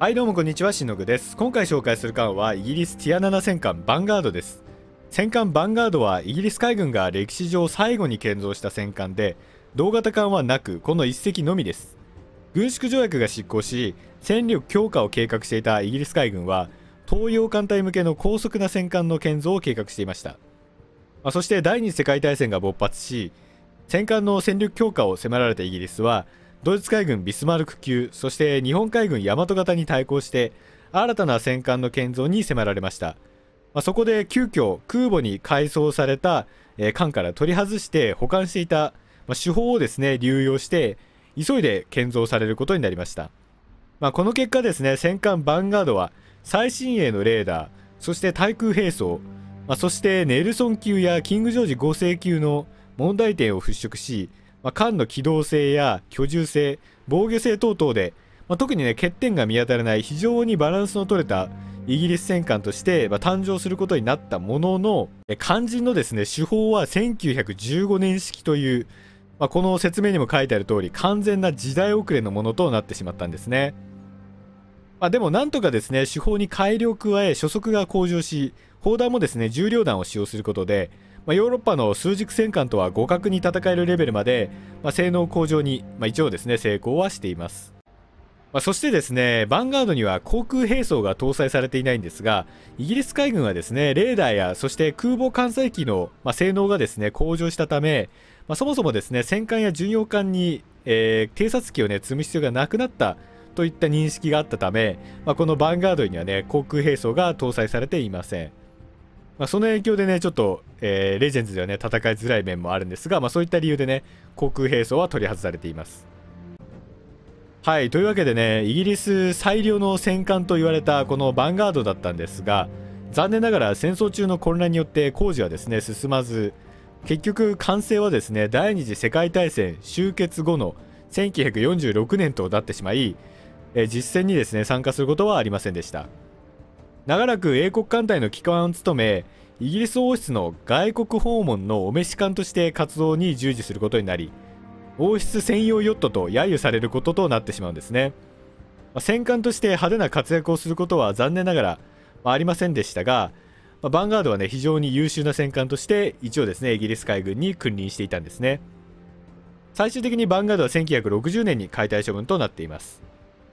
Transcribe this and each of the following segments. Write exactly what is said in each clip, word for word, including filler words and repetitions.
はいどうもこんにちは、しのぐです。今回紹介する艦はイギリスティアなな戦艦ヴァンガードです。戦艦ヴァンガードはイギリス海軍が歴史上最後に建造した戦艦で、同型艦はなくこのいっ隻のみです。軍縮条約が失効し、戦力強化を計画していたイギリス海軍は東洋艦隊向けの高速な戦艦の建造を計画していました。まあ、そして第二次世界大戦が勃発し、戦艦の戦力強化を迫られたイギリスはドイツ海軍ビスマルク級、そして日本海軍大和型に対抗して新たな戦艦の建造に迫られました。まあ、そこで急遽空母に改装された、えー、艦から取り外して保管していた、まあ、手法をですね流用して急いで建造されることになりました。まあ、この結果ですね、戦艦ヴァンガードは最新鋭のレーダー、そして対空兵装、まあ、そしてネルソン級やキングジョージご世級の問題点を払拭し、まあ、艦の機動性や居住性、防御性等々で、まあ、特にね欠点が見当たらない非常にバランスの取れたイギリス戦艦として、まあ、誕生することになったものの、肝心のですね手法はせんきゅうひゃくじゅうごねん式という、まあ、この説明にも書いてある通り完全な時代遅れのものとなってしまったんですね。まあ、でもなんとかですね手法に改良を加え初速が向上し、砲弾もですね重量弾を使用することで、まあ、ヨーロッパの数軸戦艦とは互角に戦えるレベルまで、まあ、性能向上に、まあ、一応ですね成功はしています。まあ、そしてですねヴァンガードには航空兵装が搭載されていないんですが、イギリス海軍はですねレーダーやそして空母艦載機の、まあ、性能がですね向上したため、まあ、そもそもですね戦艦や巡洋艦に、えー、偵察機をね積む必要がなくなったといった認識があったため、まあ、このヴァンガードにはね航空兵装が搭載されていません。まあ、その影響でねちょっと、えー、レジェンズではね戦いづらい面もあるんですが、まあ、そういった理由でね航空兵装は取り外されています。はい、というわけでねイギリス最良の戦艦と言われたこのヴァンガードだったんですが、残念ながら戦争中の混乱によって工事はですね進まず、結局完成はですね第二次世界大戦終結後のせんきゅうひゃくよんじゅうろくねんとなってしまい、えー、実戦にですね参加することはありませんでした。長らく英国艦隊の旗艦を務め、イギリス王室の外国訪問のお召し艦として活動に従事することになり、王室専用ヨットと揶揄されることとなってしまうんですね。まあ、戦艦として派手な活躍をすることは残念ながら、まあ、ありませんでしたが、まあ、ヴァンガードはね非常に優秀な戦艦として一応ですねイギリス海軍に君臨していたんですね。最終的にヴァンガードはせんきゅうひゃくろくじゅうねんに解体処分となっています。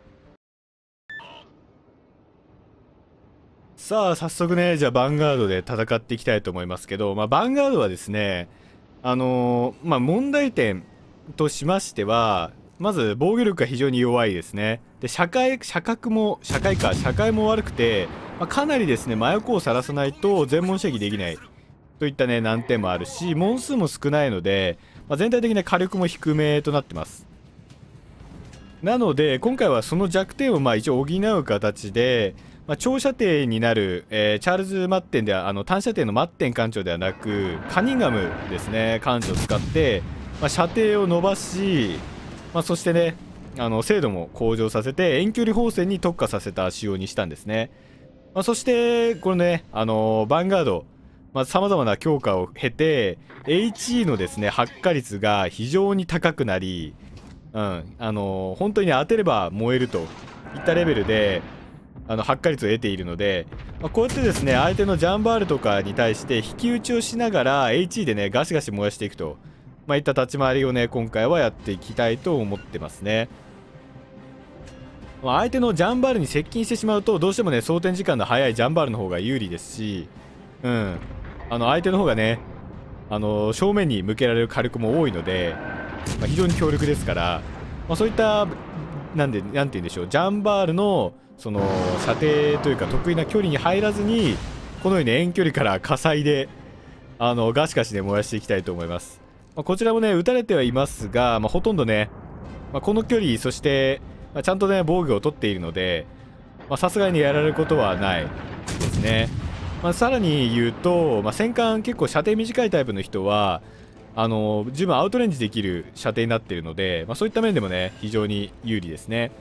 さあ早速ねじゃあヴァンガードで戦っていきたいと思いますけど、まあ、ヴァンガードはですねあのー、まあ問題点としましては、まず防御力が非常に弱いですね。で社会社格も社会か社会も悪くて、まあ、かなりですね真横をさらさないと全問射撃できないといったね難点もあるし、問数も少ないので、まあ、全体的な火力も低めとなってます。なので今回はその弱点をまあ一応補う形で、まあ、長射程になる、えー、チャールズ・マッテンではあの短射程のマッテン艦長ではなくカニンガムですね艦長を使って、まあ、射程を伸ばし、まあ、そしてねあの精度も向上させて遠距離砲戦に特化させた仕様にしたんですね。まあ、そしてこれねあのヴァンガードさまざまな強化を経て エイチイー のですね発火率が非常に高くなり、うんあの本当に当てれば燃えるといったレベルであの発火率を得ているので、まあ、こうやってですね相手のジャンバールとかに対して引き打ちをしながら エイチイー でねガシガシ燃やしていくと、まあ、いった立ち回りをね今回はやっていきたいと思ってますね。まあ、相手のジャンバールに接近してしまうとどうしてもね装填時間の早いジャンバールの方が有利ですし、うんあの相手の方がねあの正面に向けられる火力も多いので、まあ、非常に強力ですから、まあ、そういったなんでなんて言うんでしょうジャンバールのその射程というか得意な距離に入らずにこのように遠距離から火災であのガシガシで燃やしていきたいと思います。まあ、こちらもね撃たれてはいますが、まあ、ほとんどね、まあ、この距離そして、まあ、ちゃんとね防御を取っているのでさすがにやられることはないですね。まあ、さらに言うと、まあ、戦艦結構射程短いタイプの人はあの十分アウトレンジできる射程になっているので、まあ、そういった面でもね非常に有利ですね。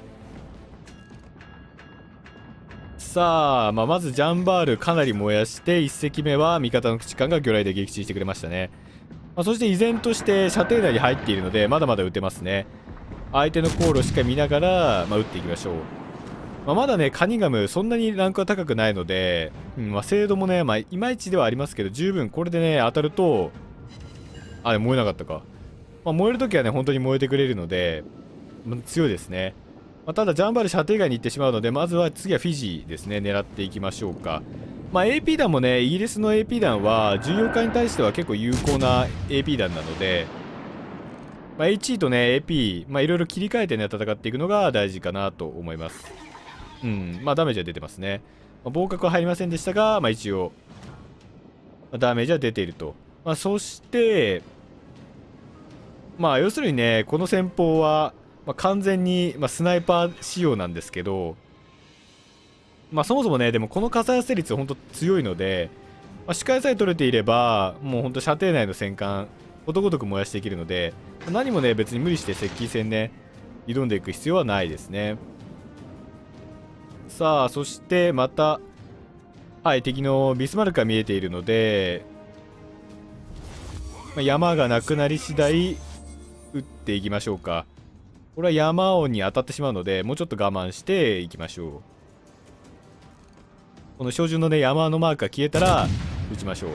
さあ、まあ、まずジャンバールかなり燃やしていっ隻目は味方の駆逐艦が魚雷で撃墜してくれましたね。まあ、そして依然として射程内に入っているのでまだまだ撃てますね。相手の航路をしっかり見ながら、まあ、撃っていきましょう。 まあ、まだねカニガムそんなにランクは高くないので、うんまあ、精度もね、まあ、いまいちではありますけど、十分これでね当たると、あれ燃えなかったか、まあ、燃えるときはね本当に燃えてくれるので、まあ、強いですね。まあ、ただジャンバール射程外に行ってしまうので、まずは次はフィジーですね、狙っていきましょうか。まあ、エーピー 弾もね、イギリスの エーピー 弾は巡洋艦に対しては結構有効な エーピー 弾なので、まあ、エイチイー とね エーピー、まあ、いろいろ切り替えてね戦っていくのが大事かなと思います。うん、まあダメージは出てますね。まあ、防角は入りませんでしたが、まあ、一応、まあ、ダメージは出ていると。まあ、そして、まあ要するにね、この戦法は、まあ、完全に、まあ、スナイパー仕様なんですけど、まあそもそもね、でもこの火災発生率ほんと強いので、まあ、視界さえ取れていれば、もうほんと射程内の戦艦、ことごとく燃やしていけるので、何もね、別に無理して接近戦ね、挑んでいく必要はないですね。さあ、そしてまた、はい、敵のビスマルクが見えているので、まあ、山がなくなり次第、撃っていきましょうか。これは山王に当たってしまうので、もうちょっと我慢していきましょう。この照準のね、山のマークが消えたら、撃ちましょう。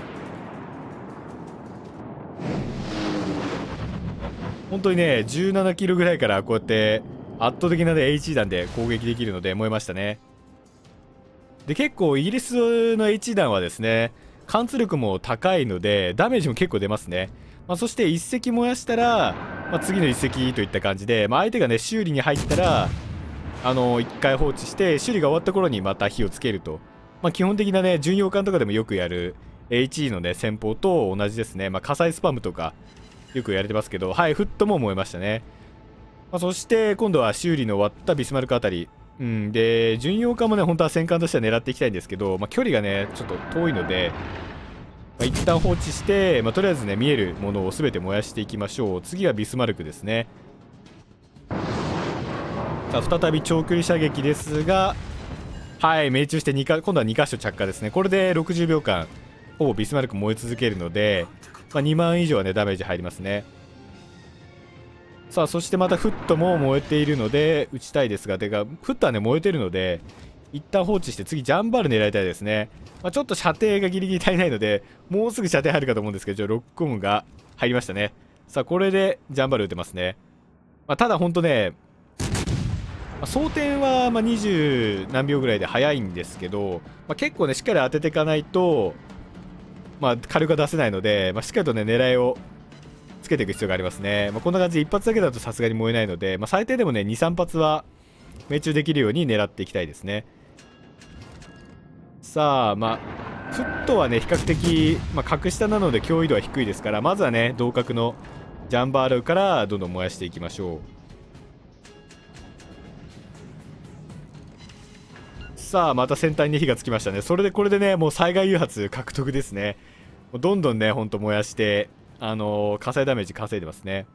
本当にね、じゅうななキロぐらいからこうやって圧倒的なね、エイチイー 弾で攻撃できるので燃えましたね。で、結構イギリスの エイチイー 弾はですね、貫通力も高いので、ダメージも結構出ますね。まあ、そしていっ隻燃やしたら、まあ、次のいっ隻といった感じで、まあ、相手がね、修理に入ったら、あのー、いっかい放置して、修理が終わった頃にまた火をつけると。まあ、基本的なね、巡洋艦とかでもよくやる エイチイー のね、戦法と同じですね。まあ、火災スパムとか、よくやれてますけど、はい、フットも燃えましたね。まあ、そして、今度は修理の終わったビスマルクあたり。うん、で、巡洋艦もね、本当は戦艦としては狙っていきたいんですけど、まあ、距離がね、ちょっと遠いので、まあ、一旦放置して、まあ、とりあえずね、見えるものを全て燃やしていきましょう。次はビスマルクですね。さあ、再び長距離射撃ですが、はい、命中してにか、今度はに箇所着火ですね。これでろくじゅうびょうかん、ほぼビスマルク燃え続けるので、まあ、にまん以上はね、ダメージ入りますね。さあ、そしてまたフットも燃えているので、撃ちたいですが、てか、フットはね、燃えてるので、一旦放置して次、ジャンバール狙いたいですね。まあ、ちょっと射程がギリギリ足りないので、もうすぐ射程入るかと思うんですけど、ロックオンが入りましたね。さあ、これでジャンバール撃てますね。まあ、ただ、ほんとね、まあ、装填はまあにじゅうなんびょうぐらいで早いんですけど、まあ、結構ね、しっかり当てていかないと、まあ、火力が出せないので、まあ、しっかりとね、狙いをつけていく必要がありますね。まあ、こんな感じで一発だけだとさすがに燃えないので、まあ、最低でもね、にさん発は命中できるように狙っていきたいですね。さあ、まあ、フットはね、比較的、まあ、格下なので脅威度は低いですから、まずはね、同格のジャンバールからどんどん燃やしていきましょう。さあ、また先端に火がつきましたね。それでこれでね、もう災害誘発獲得ですね。もうどんどんね、ほんと燃やして、あのー、火災ダメージ稼いでますね。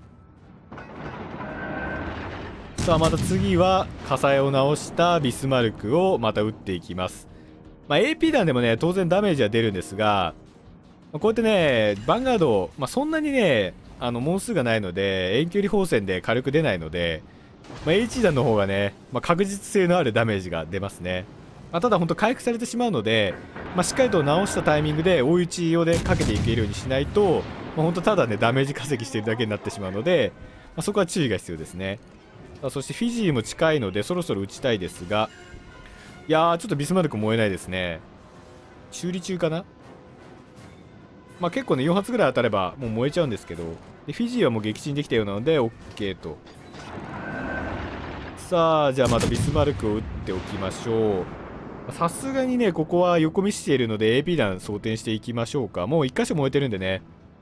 さあ、また次は火災を直したビスマルクをまた撃っていきます。まあ、エーピー 弾でもね、当然ダメージは出るんですが、こうやってね、ヴァンガード、まあ、そんなにね、あの、門数がないので、遠距離砲戦で火力出ないので、まあ、エイチイー 弾の方がね、まあ、確実性のあるダメージが出ますね。まあ、ただ、本当回復されてしまうので、まあ、しっかりと直したタイミングで追い打ち用でかけていけるようにしないと、まあ、本当ただね、ダメージ稼ぎしてるだけになってしまうので、まあ、そこは注意が必要ですね。さあ、そしてフィジーも近いので、そろそろ撃ちたいですが、いやー、ちょっとビスマルク燃えないですね。修理中かな。まあ結構ね、よん発ぐらい当たればもう燃えちゃうんですけど、でフィジーはもう撃沈できたようなので OK と。さあ、じゃあまたビスマルクを撃っておきましょう。さすがにね、ここは横見しているので エーピー 弾装填していきましょうか。もういっ箇所燃えてるんでね。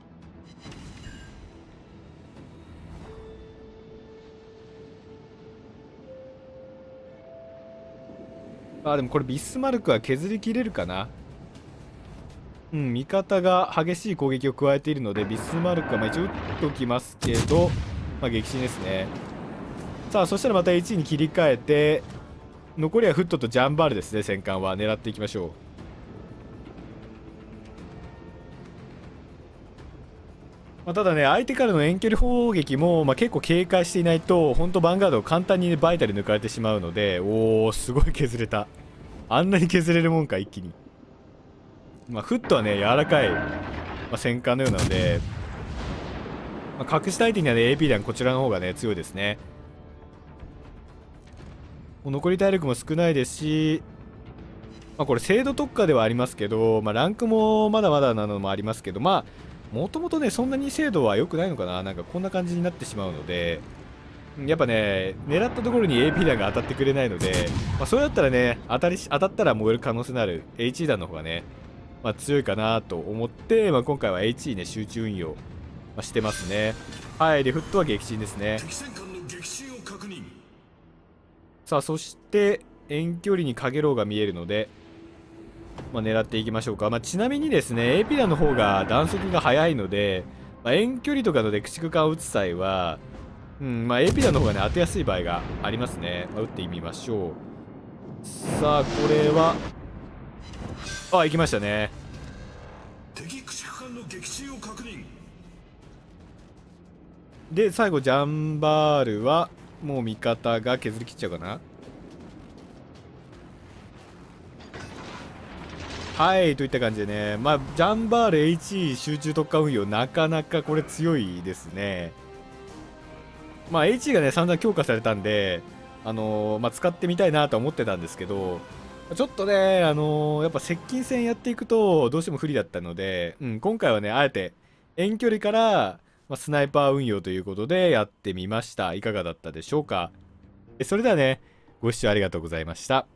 あー、でもこれビスマルクは削りきれるかな。うん、味方が激しい攻撃を加えているのでビスマルクはまあ一応打っておきますけど、まあ撃沈ですね。さあ、そしたらまたいちいに切り替えて、残りはフットとジャンバールですね。戦艦は狙っていきましょう。 まあ、ただね、相手からの遠距離砲撃も、まあ、結構警戒していないと、本当ヴァンガードを簡単に、ね、バイタル抜かれてしまうので、おー、すごい削れた。あんなに削れるもんか、一気に。まあ、フットはね、柔らかい、まあ、戦艦のようなので、まあ、隠し相手にはね、エーピー 弾こちらの方がね、強いですね。もう残り体力も少ないですし、まあ、これ精度特化ではありますけど、まあ、ランクもまだまだなのもありますけど、まあ、もともとね、そんなに精度は良くないのかな。なんかこんな感じになってしまうので、やっぱね、狙ったところに エーピー 弾が当たってくれないので、まあ、それだったらね、当たりし、当たったら燃える可能性のある エイチイー 弾の方がね、まあ、強いかなと思って、まあ、今回は エイチイー ね、集中運用、まあ、してますね。はい。で、フットは撃沈ですね。さあ、そして、遠距離にかげろうが見えるので、まあ、狙っていきましょうか。まあ、ちなみにですね、エーピー 弾の方が弾速が速いので、まあ、遠距離とかので駆逐艦を撃つ際は、うん、まあ エーピー 弾の方がね、当てやすい場合がありますね。まあ、撃ってみましょう。さあ、これは、あ、行きましたね。敵駆逐艦の撃沈を確認。で、最後、ジャンバールは、もう味方が削り切っちゃうかな。はい、といった感じでね、まあ、ジャンバール エイチイー 集中特化運用、なかなかこれ強いですね。まあ、エイチイー がね、散々強化されたんで、あのー、まあ、使ってみたいなと思ってたんですけど、ちょっとね、あのー、やっぱ接近戦やっていくと、どうしても不利だったので、うん、今回はね、あえて、遠距離から、まあ、スナイパー運用ということでやってみました。いかがだったでしょうか。それではね、ご視聴ありがとうございました。